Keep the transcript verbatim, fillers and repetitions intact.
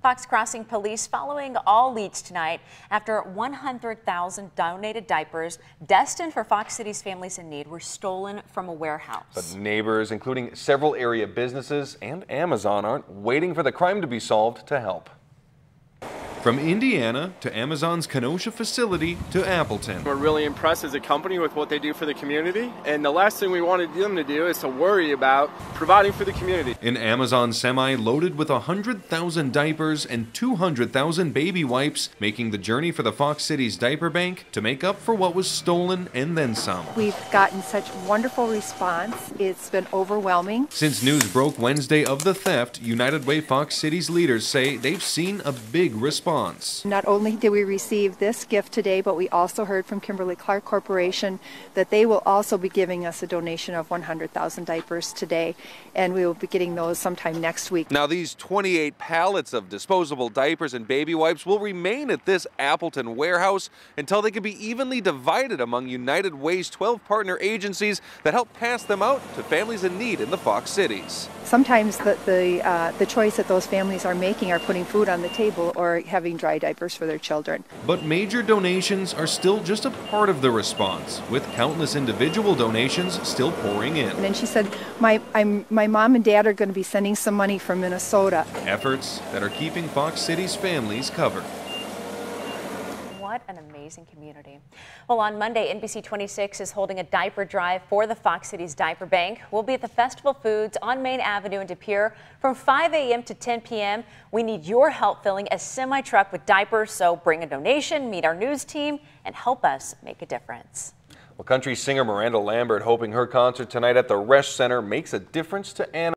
Fox Crossing police following all leads tonight after one hundred thousand donated diapers destined for Fox City's families in need were stolen from a warehouse. But neighbors, including several area businesses and Amazon, aren't waiting for the crime to be solved to help. From Indiana to Amazon's Kenosha facility to Appleton. We're really impressed as a company with what they do for the community, and the last thing we wanted them to do is to worry about providing for the community. An Amazon semi loaded with one hundred thousand diapers and two hundred thousand baby wipes, making the journey for the Fox City's diaper bank to make up for what was stolen and then some. We've gotten such wonderful response. It's been overwhelming. Since news broke Wednesday of the theft, United Way Fox City's leaders say they've seen a big response. Not only did we receive this gift today, but we also heard from Kimberly-Clark Corporation that they will also be giving us a donation of one hundred thousand diapers today, and we will be getting those sometime next week. Now, these twenty-eight pallets of disposable diapers and baby wipes will remain at this Appleton warehouse until they can be evenly divided among United Way's twelve partner agencies that help pass them out to families in need in the Fox Cities. Sometimes the the, uh, the choice that those families are making are putting food on the table or having dry diapers for their children. But major donations are still just a part of the response, with countless individual donations still pouring in. And then she said, my, I'm, my mom and dad are going to be sending some money from Minnesota. Efforts that are keeping Fox City's families covered. What an amazing community. Well, on Monday, N B C twenty-six is holding a diaper drive for the Fox City's Diaper Bank. We'll be at the Festival Foods on Main Avenue in De Pere from five A M to ten P M We need your help filling a semi-truck with diapers, so bring a donation, meet our news team, and help us make a difference. Well, country singer Miranda Lambert hoping her concert tonight at the Resch Center makes a difference to animals.